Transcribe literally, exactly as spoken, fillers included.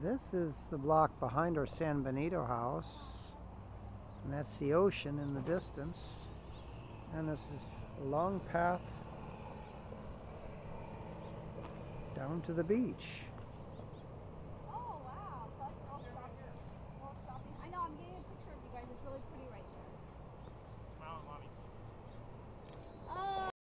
This is the block behind our San Benito house, and that's the ocean in the distance. And this is a long path down to the beach.